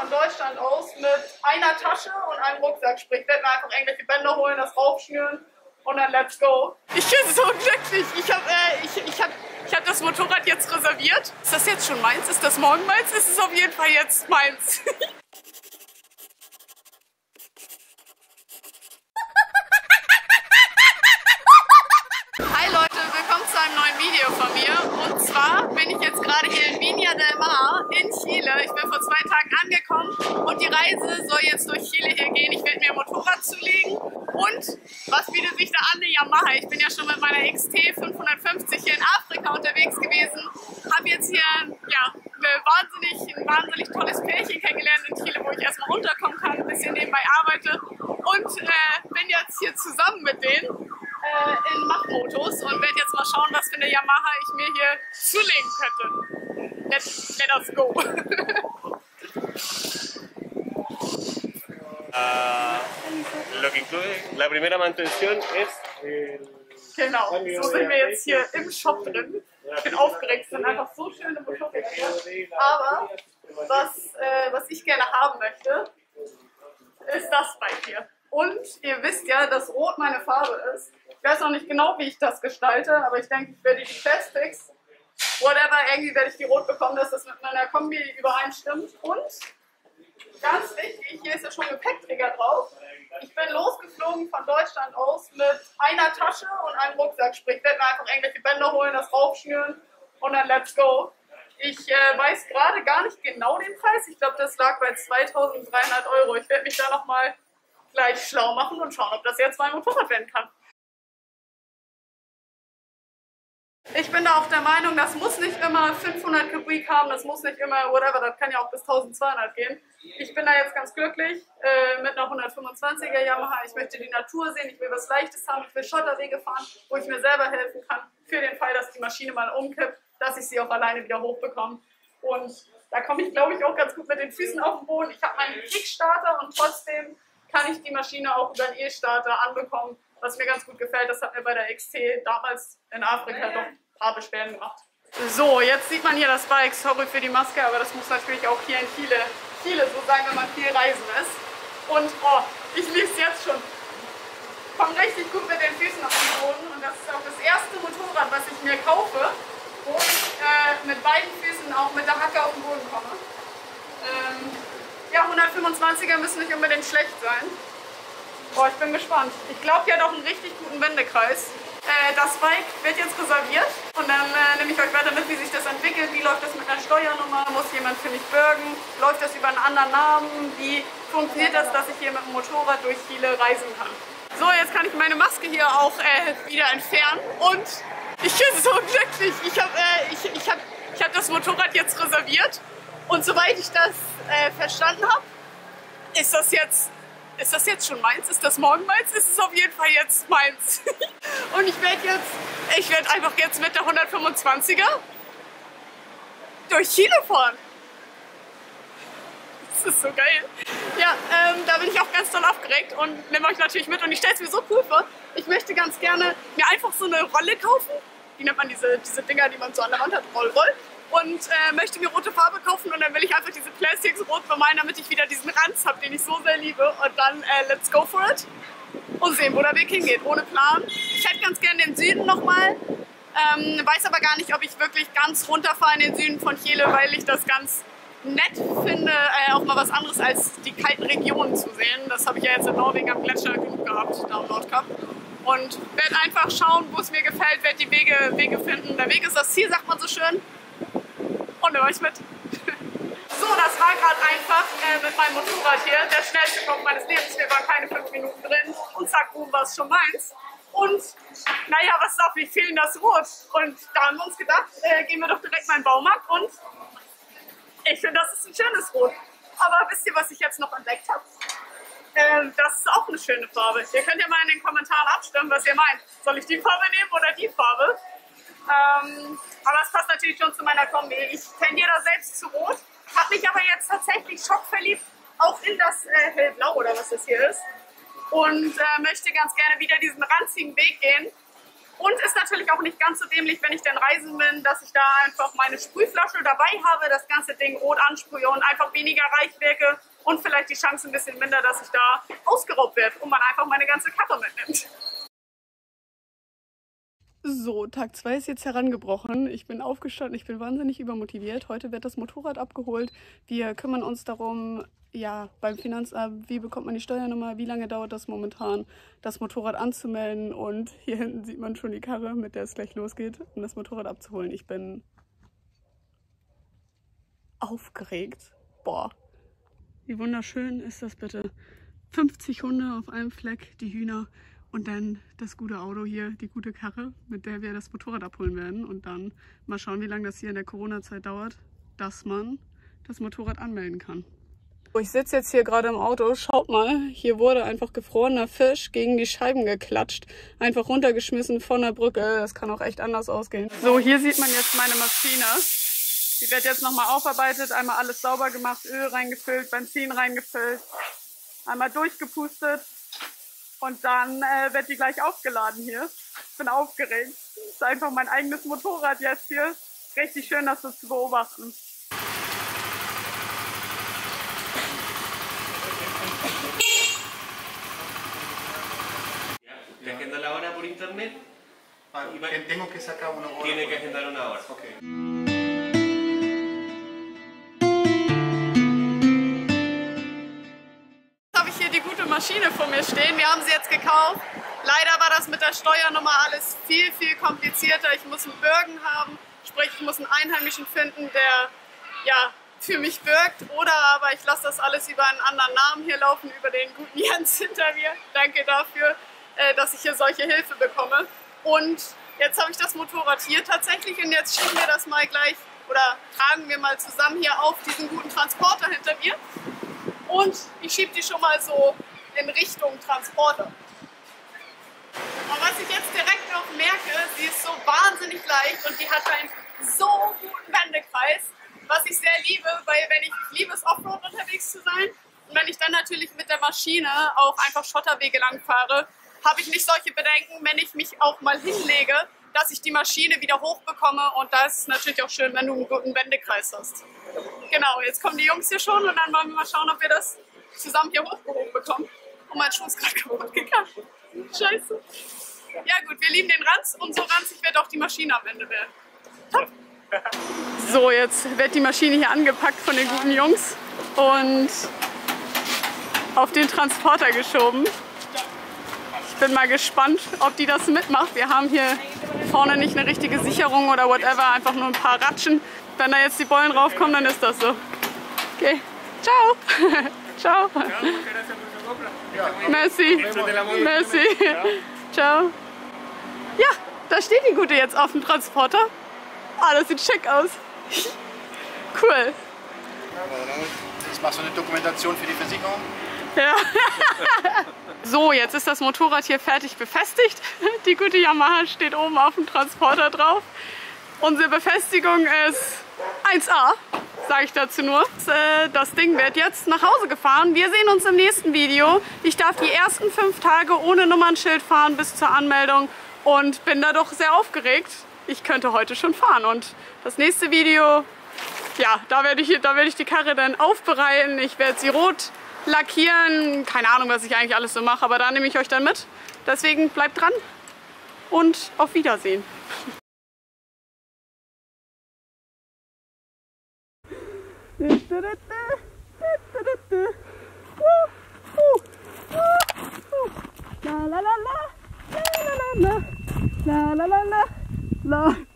von Deutschland aus mit einer Tasche und einem Rucksack. Sprich, ich werde mir einfach irgendwelche Bänder holen, das raufschnüren und dann let's go. Ich bin so glücklich. Ich hab das Motorrad jetzt reserviert. Ist das jetzt schon meins? Ist das morgen meins? Ist es auf jeden Fall jetzt meins. Hi Leute, willkommen zu einem neuen Video von mir. Und zwar bin ich jetzt gerade hier in Viña del Mar in Chile. Ich bin vor 2 Tagen angekommen und die Reise soll jetzt durch Chile hier gehen. Ich werde mir ein Motorrad zulegen und was bietet sich da an? Eine Yamaha. Ich bin ja schon mit meiner XT 550 hier in Afrika unterwegs gewesen. Habe jetzt hier ein wahnsinnig tolles Pärchen kennengelernt in Chile, wo ich erstmal runterkommen kann, ein bisschen nebenbei arbeite und bin jetzt hier zusammen mit denen in Machmotos und werde jetzt mal schauen, was für eine Yamaha ich mir hier zulegen könnte. Let us go! Lo que incluye, la primera mantención es el... Genau, so sind wir jetzt hier im Shop drin. Ich bin aufgeregt, es sind einfach so schöne Motorräder. Aber was ich gerne haben möchte, ist das Bike hier. Und ihr wisst ja, dass Rot meine Farbe ist. Ich weiß noch nicht genau, wie ich das gestalte, aber ich denke, ich werde die Plastics, whatever, irgendwie werde ich die rot bekommen, dass das mit meiner Kombi übereinstimmt. Und ganz wichtig, hier ist ja schon Gepäckträger drauf. Ich bin losgeflogen von Deutschland aus mit einer Tasche und einem Rucksack. Sprich, ich werde mir einfach irgendwelche Bänder holen, das raufschnüren und dann let's go. Ich weiß gerade gar nicht genau den Preis. Ich glaube, das lag bei 2.300 €. Ich werde mich da nochmal gleich schlau machen und schauen, ob das jetzt mein Motorrad werden kann. Ich bin da auch der Meinung, das muss nicht immer 500 Kubik haben, das muss nicht immer whatever, das kann ja auch bis 1200 gehen. Ich bin da jetzt ganz glücklich mit einer 125er Yamaha. Ich möchte die Natur sehen, ich will was Leichtes haben, ich will Schotterwege fahren, wo ich mir selber helfen kann, für den Fall, dass die Maschine mal umkippt, dass ich sie auch alleine wieder hochbekomme. Und da komme ich, glaube ich, auch ganz gut mit den Füßen auf den Boden. Ich habe meinen Kickstarter und trotzdem kann ich die Maschine auch über einen E-Starter anbekommen, was mir ganz gut gefällt. Das hat mir bei der XT damals in Afrika doch ein paar Beschwerden gemacht. So, jetzt sieht man hier das Bike. Sorry für die Maske, aber das muss natürlich auch hier in Chile so sein, wenn man viel reisen ist. Und oh, ich liebe es jetzt schon. Ich komme richtig gut mit den Füßen auf den Boden und das ist auch das erste Motorrad, was ich mir kaufe, wo ich mit beiden Füßen auch mit der Hacke auf den Boden komme. Ja, 125er müssen nicht unbedingt schlecht sein. Boah, ich bin gespannt. Ich glaube, hier hat auch einen richtig guten Wendekreis. Das Bike wird jetzt reserviert und dann nehme ich euch weiter mit, wie sich das entwickelt. Wie läuft das mit einer Steuernummer? Muss jemand für mich bürgen? Läuft das über einen anderen Namen? Wie funktioniert das, dass ich hier mit dem Motorrad durch Chile reisen kann? So, jetzt kann ich meine Maske hier auch wieder entfernen und ich bin so glücklich. Ich hab das Motorrad jetzt reserviert und soweit ich das verstanden habe, ist das jetzt schon meins? Ist das morgen meins? Ist es auf jeden Fall jetzt meins. Und ich werde einfach jetzt mit der 125er durch Chile fahren. Das ist so geil. Ja, da bin ich auch ganz doll aufgeregt und nehme euch natürlich mit. Und ich stelle es mir so cool vor. Ich möchte ganz gerne mir einfach so eine Rolle kaufen. Wie nennt man diese Dinger, die man so an der Wand hat? Roll. Und möchte mir rote Farbe kaufen und dann will ich einfach diese Plastics rot bemalen, damit ich wieder diesen Ranz habe, den ich so sehr liebe. Und dann let's go for it und sehen, wo der Weg hingeht, ohne Plan. Ich hätte ganz gerne den Süden nochmal, weiß aber gar nicht, ob ich wirklich ganz runterfahre in den Süden von Chile, weil ich das ganz nett finde, auch mal was anderes als die kalten Regionen zu sehen. Das habe ich ja jetzt in Norwegen am Gletscher genug gehabt, da am Nordkap. Und werde einfach schauen, wo es mir gefällt, werde die Wege finden. Der Weg ist das Ziel, sagt man so schön. Und nehme euch mit. So, das war gerade einfach mit meinem Motorrad hier der schnellste Kauf meines Lebens. Wir waren keine 5 Minuten drin und zack, boom, war es schon meins. Und naja, was darf nicht fehlen, das Rot. Und da haben wir uns gedacht, gehen wir doch direkt mal in den Baumarkt und ich finde, das ist ein schönes Rot. Aber wisst ihr, was ich jetzt noch entdeckt habe? Das ist auch eine schöne Farbe. Ihr könnt ja mal in den Kommentaren abstimmen, was ihr meint. Soll ich die Farbe nehmen oder die Farbe? Aber es passt natürlich schon zu meiner Kombi. Ich tendiere da selbst zu Rot, habe mich aber jetzt tatsächlich schockverliebt, auch in das Hellblau oder was das hier ist. Und möchte ganz gerne wieder diesen ranzigen Weg gehen. Und ist natürlich auch nicht ganz so dämlich, wenn ich dann reisen bin, dass ich da einfach meine Sprühflasche dabei habe, das ganze Ding rot ansprühe und einfach weniger reich wirke und vielleicht die Chance ein bisschen minder, dass ich da ausgeraubt werde und man einfach meine ganze Karre mitnimmt. So, Tag 2 ist jetzt herangebrochen. Ich bin aufgestanden, ich bin wahnsinnig übermotiviert. Heute wird das Motorrad abgeholt. Wir kümmern uns darum, ja, beim Finanzamt, wie bekommt man die Steuernummer, wie lange dauert das momentan, das Motorrad anzumelden. Und hier hinten sieht man schon die Karre, mit der es gleich losgeht, um das Motorrad abzuholen. Ich bin aufgeregt. Boah, wie wunderschön ist das bitte. 50 Hunde auf einem Fleck, die Hühner. Und dann das gute Auto hier, die gute Karre, mit der wir das Motorrad abholen werden. Und dann mal schauen, wie lange das hier in der Corona-Zeit dauert, dass man das Motorrad anmelden kann. Ich sitze jetzt hier gerade im Auto. Schaut mal, hier wurde einfach gefrorener Fisch gegen die Scheiben geklatscht. Einfach runtergeschmissen von der Brücke. Das kann auch echt anders ausgehen. So, hier sieht man jetzt meine Maschine. Die wird jetzt nochmal aufarbeitet. Einmal alles sauber gemacht, Öl reingefüllt, Benzin reingefüllt. Einmal durchgepustet. Und dann wird die gleich aufgeladen hier. Ich bin aufgeregt. Das ist einfach mein eigenes Motorrad jetzt hier. Richtig schön, das so zu beobachten. ¿Te agenda la hora por internet? Tengo que sacar una hora. Tiene que agendar una hora. Okay. Maschine vor mir stehen. Wir haben sie jetzt gekauft. Leider war das mit der Steuernummer alles viel, viel komplizierter. Ich muss einen Bürgen haben, sprich ich muss einen Einheimischen finden, der ja für mich bürgt. Oder aber ich lasse das alles über einen anderen Namen hier laufen, über den guten Jens hinter mir. Danke dafür, dass ich hier solche Hilfe bekomme. Und jetzt habe ich das Motorrad hier tatsächlich und jetzt schieben wir das mal gleich oder tragen wir mal zusammen hier auf diesen guten Transporter hinter mir. Und ich schiebe die schon mal so in Richtung Transporter. Und was ich jetzt direkt noch merke, sie ist so wahnsinnig leicht und die hat einen so guten Wendekreis, was ich sehr liebe, weil ich liebe es Offroad unterwegs zu sein und wenn ich dann natürlich mit der Maschine auch einfach Schotterwege lang fahre, habe ich nicht solche Bedenken, wenn ich mich auch mal hinlege, dass ich die Maschine wieder hochbekomme und da ist es natürlich auch schön, wenn du einen guten Wendekreis hast. Genau, jetzt kommen die Jungs hier schon und dann wollen wir mal schauen, ob wir das zusammen hier hochgehoben bekommen. Und mein Schuh ist gerade kaputt gegangen. Scheiße. Ja gut, wir lieben den Ranz und so ranzig wird auch die Maschine am Ende werden. Top. So, jetzt wird die Maschine hier angepackt von den guten Jungs und auf den Transporter geschoben. Ich bin mal gespannt, ob die das mitmacht. Wir haben hier vorne nicht eine richtige Sicherung oder whatever, einfach nur ein paar Ratschen. Wenn da jetzt die Bollen raufkommen, dann ist das so. Okay, ciao. Ciao. Merci. Merci. Ciao. Ja, da steht die Gute jetzt auf dem Transporter. Ah, das sieht schick aus. Cool. Ich mache so eine Dokumentation für die Versicherung. Ja. So, jetzt ist das Motorrad hier fertig befestigt. Die gute Yamaha steht oben auf dem Transporter drauf. Unsere Befestigung ist 1A, sage ich dazu nur. Das Ding wird jetzt nach Hause gefahren. Wir sehen uns im nächsten Video. Ich darf die ersten 5 Tage ohne Nummernschild fahren bis zur Anmeldung und bin da doch sehr aufgeregt. Ich könnte heute schon fahren und das nächste Video, ja, da werde ich die Karre dann aufbereiten. Ich werde sie rot lackieren. Keine Ahnung, was ich eigentlich alles so mache, aber da nehme ich euch dann mit. Deswegen bleibt dran und auf Wiedersehen. La la la la la la la la la la la la.